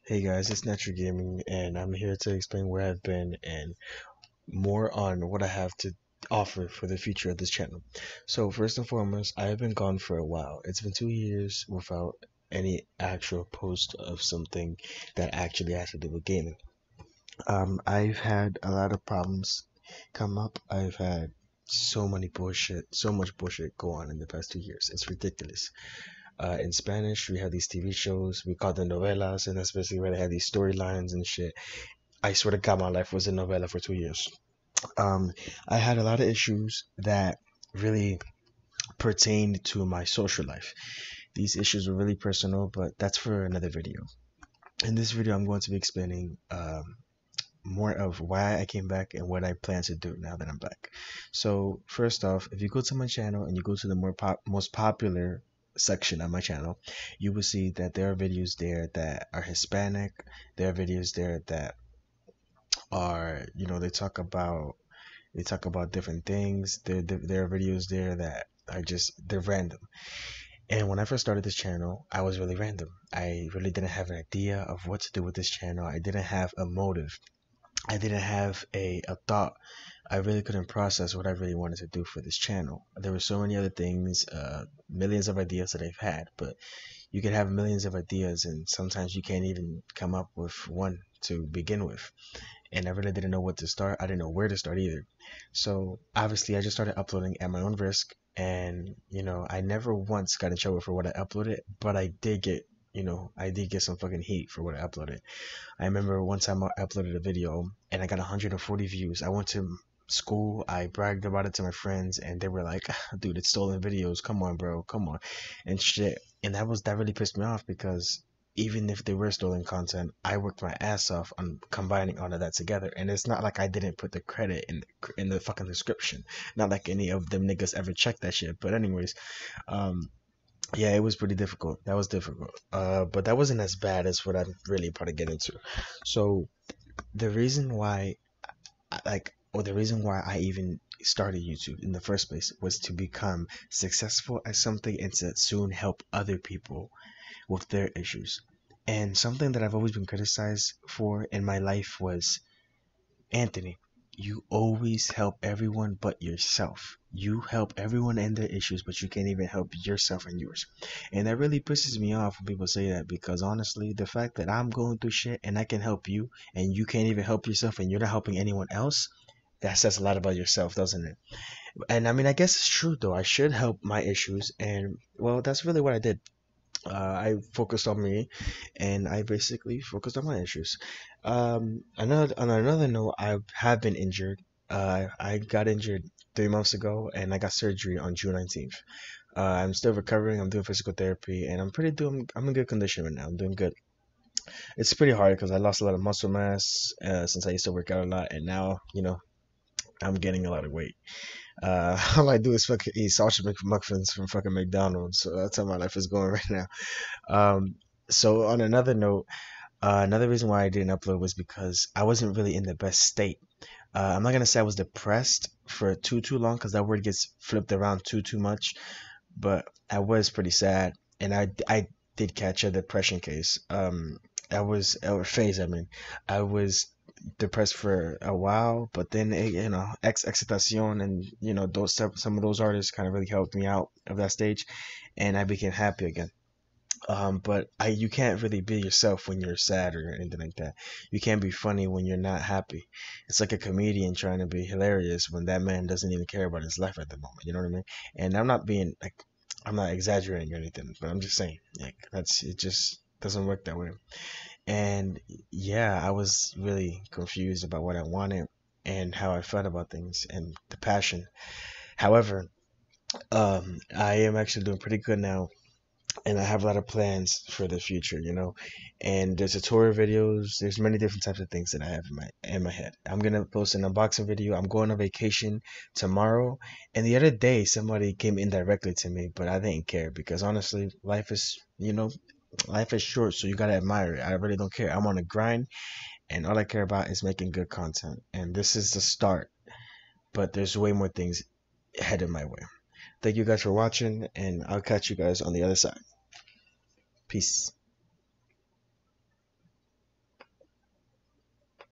Hey guys, it's Natural Gaming, and I'm here to explain where I've been and more on what I have to offer for the future of this channel. So, first and foremost, I have been gone for a while. It's been 2 years without any actual post of something that actually has to do with gaming. I've had a lot of problems come up. I've had so much bullshit go on in the past 2 years. It's ridiculous. In Spanish, we have these TV shows, we call them novelas, and that's basically where they have these storylines and shit. I swear to God, my life was a novella for 2 years. Um, I had a lot of issues that really pertained to my social life. These issues were really personal, but that's for another video. In this video, I'm going to be explaining more of why I came back and what I plan to do now that I'm back. So first off, if you go to my channel and you go to the most popular section of my channel, you will see that there are videos there that are Hispanic. There are videos there that are, they talk about different things. There are videos there that are just they're random. And when I first started this channel, I was really random. I really didn't have an idea of what to do with this channel. I didn't have a motive. I didn't have a thought. I really couldn't process what I really wanted to do for this channel. There were so many other things, millions of ideas that I've had, but you can have millions of ideas and sometimes you can't even come up with one to begin with. And I really didn't know what to start. I didn't know where to start either. So obviously I just started uploading at my own risk, and I never once got in trouble for what I uploaded, but I did get some fucking heat for what I uploaded. I remember one time I uploaded a video and I got 140 views. I went to school, I bragged about it to my friends, and they were like, "Dude, it's stolen videos. Come on, bro. Come on," and shit. And that really pissed me off because even if they were stolen content, I worked my ass off on combining all of that together. And it's not like I didn't put the credit in the fucking description. Not like any of them niggas ever checked that shit. But anyways, um, yeah, it was pretty difficult. That was difficult. But that wasn't as bad as what I'm really about to get into. So the reason why, or the reason why I even started YouTube in the first place was to become successful at something and to soon help other people with their issues. And something that I've always been criticized for in my life was, Anthony, you always help everyone but yourself. You help everyone and their issues, but you can't even help yourself and yours. And that really pisses me off when people say that, because honestly, the fact that I'm going through shit and I can help you and you can't even help yourself and you're not helping anyone else, that says a lot about yourself, doesn't it? And I mean, I guess it's true though. I should help my issues, and well, that's really what I did. I focused on me, and I basically focused on my issues. On another note, I have been injured. I got injured 3 months ago, and I got surgery on June 19th. I'm still recovering. I'm doing physical therapy, and I'm in good condition right now. I'm doing good. It's pretty hard because I lost a lot of muscle mass since I used to work out a lot, and now I'm getting a lot of weight. All I do is fucking eat sausage McMuffins from fucking McDonald's. So that's how my life is going right now. Um, so on another note, another reason why I didn't upload was because I wasn't really in the best state. I'm not gonna say I was depressed for too long, because that word gets flipped around too much, but I was pretty sad, and I did catch a depression case. I was or phase. I mean, I was depressed for a while, but then Excitacion and those some of those artists kind of really helped me out of that stage, and I became happy again. But you can't really be yourself when you're sad or anything like that. You can't be funny when you're not happy. It's like a comedian trying to be hilarious when that man doesn't even care about his life at the moment. You know what I mean? And I'm not exaggerating or anything, but I'm just saying, like, it just doesn't work that way. And yeah, I was really confused about what I wanted and how I felt about things and the passion. However, I am actually doing pretty good now, and I have a lot of plans for the future, And there's tutorial videos. There's many different types of things that I have in my head. I'm gonna post an unboxing video. I'm going on vacation tomorrow, and the other day somebody came indirectly to me, but I didn't care because honestly, life is short, so you gotta admire it. I really don't care. I'm on a grind, and all I care about is making good content. And this is the start, but there's way more things headed my way. Thank you guys for watching, and I'll catch you guys on the other side. Peace.